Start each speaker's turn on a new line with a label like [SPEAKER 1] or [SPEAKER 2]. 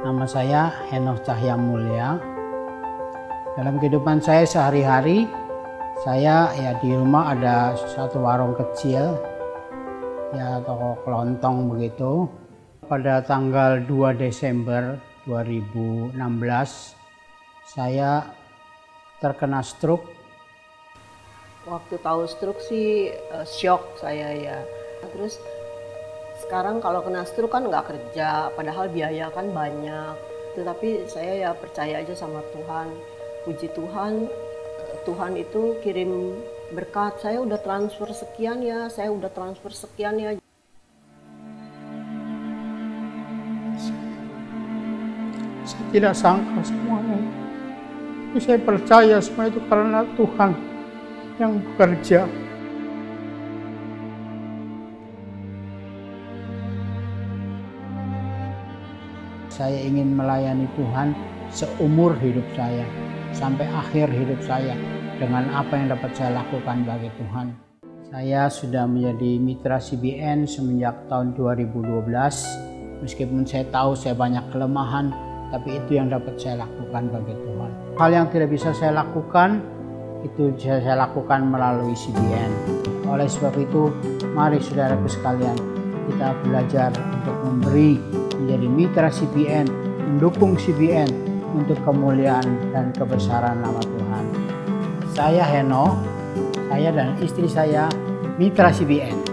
[SPEAKER 1] Nama saya Henoch Cahya Mulya. Dalam kehidupan saya sehari-hari, saya di rumah ada satu warung kecil, toko kelontong begitu. Pada tanggal 2 Desember 2016, saya terkena stroke.
[SPEAKER 2] Waktu tahu stroke sih shock saya ya. Terus sekarang kalau kena stroke kan nggak kerja, padahal biaya kan banyak. Tetapi saya ya percaya aja sama Tuhan. Puji Tuhan, Tuhan itu kirim berkat. Saya udah transfer sekian ya, saya
[SPEAKER 1] Saya tidak sangka semuanya. Tapi saya percaya semua itu karena Tuhan yang bekerja. Saya ingin melayani Tuhan seumur hidup saya, sampai akhir hidup saya, dengan apa yang dapat saya lakukan bagi Tuhan. Saya sudah menjadi mitra CBN semenjak tahun 2012. Meskipun saya tahu saya banyak kelemahan, tapi itu yang dapat saya lakukan bagi Tuhan. Hal yang tidak bisa saya lakukan, itu saya lakukan melalui CBN. Oleh sebab itu, mari saudaraku sekalian, kita belajar untuk memberi, menjadi mitra CBN, mendukung CBN untuk kemuliaan dan kebesaran nama Tuhan. Saya Henoch, saya dan istri saya mitra CBN.